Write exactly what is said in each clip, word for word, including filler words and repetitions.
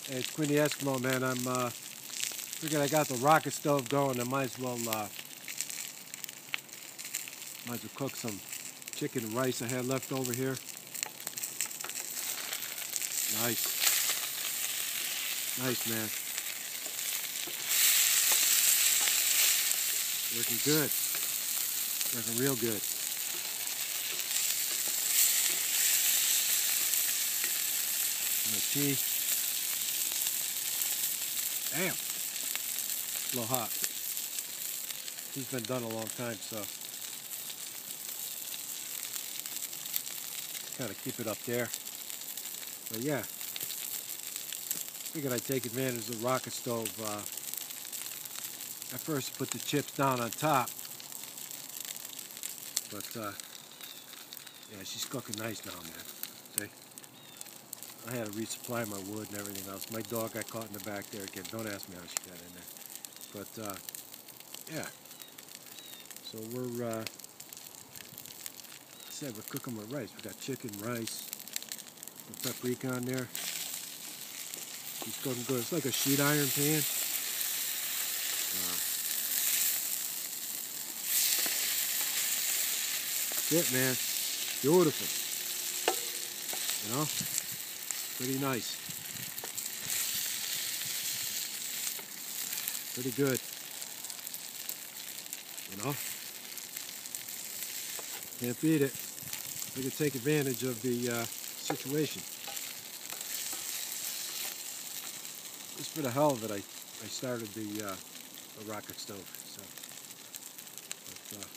Hey, it's Quinny Eskimo, man. I'm uh, figured I got the rocket stove going. I might as well, uh, might as well cook some chicken and rice I had left over here. Nice, nice, man. Working good, working real good. My tea. Damn, it's a little hot. Tea's been done a long time, so kind of keep it up there. But yeah, figured I'd take advantage of the rocket stove. Uh, at first, put the chips down on top, but uh, yeah, she's cooking nice now, man. See, I had to resupply my wood and everything else. My dog got caught in the back there again. Don't ask me how she got in there. But uh, yeah, so we're uh, said we're cooking with rice. We got chicken, rice, the paprika on there. It's cooking good. It's like a sheet iron pan. Uh, that's it, man. Beautiful. You know, pretty nice. Pretty good. You know, can't beat it. We could take advantage of the uh, situation. Just for the hell of it, I, I started the, uh, the rocket stove. So, but, uh,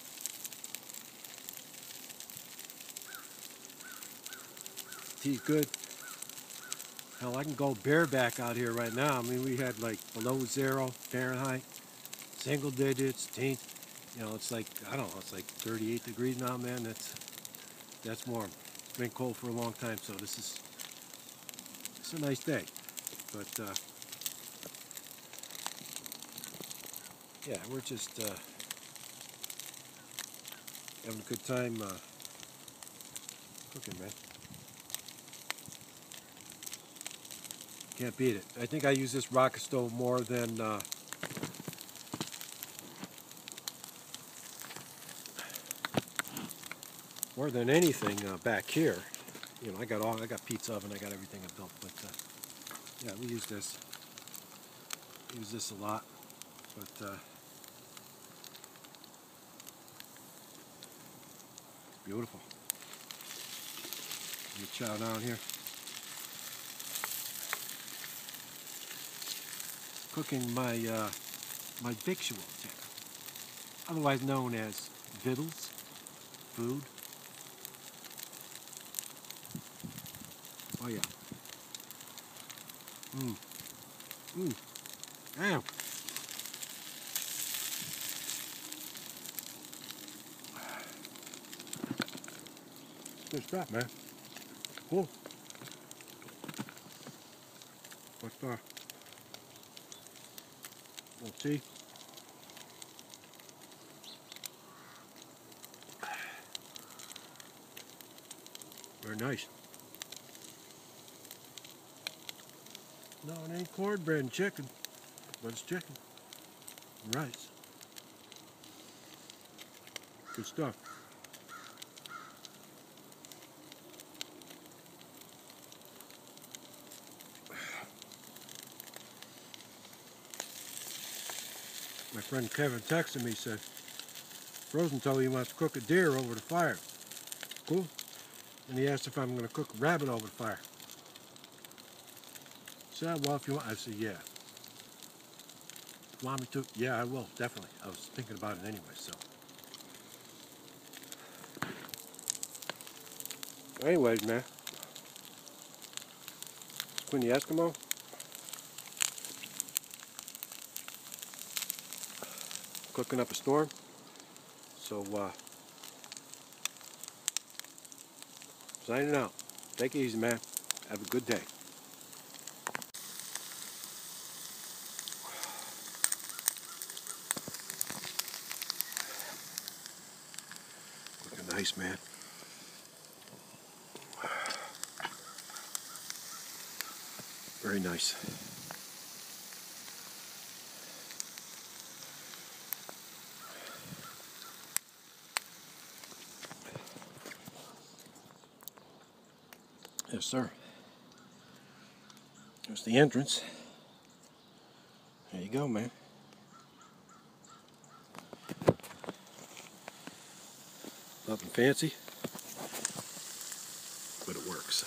tea's good. Hell, I can go bareback out here right now. I mean, we had like below zero Fahrenheit, single digits, teen. You know, it's like, I don't know, it's like thirty-eight degrees now, man. That's that's warm. It's been cold for a long time, so this is it's a nice day. But uh, yeah, we're just uh, having a good time uh, cooking, man. Can't beat it. I think I use this rocket stove more than uh, more than anything uh, back here. You know, I got all I got pizza oven, I got everything I built, but uh, yeah, we use this. Use this a lot, but uh, beautiful. Let me chow down here. Cooking my uh, my victual chicken, otherwise known as vittles, food. Oh yeah. Mmm. Mmm. Damn. Good stuff, man. Cool. What's uh? We'll see. Very nice. No, it ain't cornbread and chicken, but it's chicken and rice. Good stuff. My friend Kevin texted me, said, Frozen told me he wants to cook a deer over the fire. Cool. And he asked if I'm going to cook a rabbit over the fire. I said, well, if you want. I said, yeah. Want me to? Yeah, I will, definitely. I was thinking about it anyway, so. Anyways, man. Quinny Eskimo. Cooking up a storm. So, uh, signing out. Take it easy, man. Have a good day. Looking nice, man. Very nice. Yes, sir. There's the entrance. There you go, man. Nothing fancy, but it works.